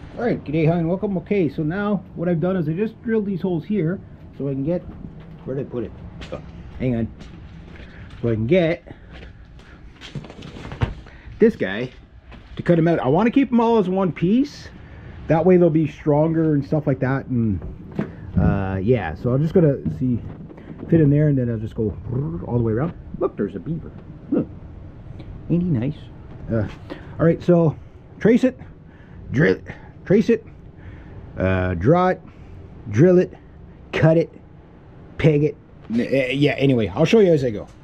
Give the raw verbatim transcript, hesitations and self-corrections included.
All right, g'day, hi, and welcome. Okay, so now what I've done is I just drilled these holes here so I can get, where did I put it? Oh, hang on. So I can get this guy to cut them out. I want to keep them all as one piece. That way they'll be stronger and stuff like that. And uh, yeah, so I'm just gonna see fit in there, and then I'll just go all the way around. Look, there's a beaver. Look, ain't he nice? Uh, all right, so trace it, drill it. Trace it, uh, draw it, drill it, cut it, peg it. Yeah, anyway, I'll show you as I go.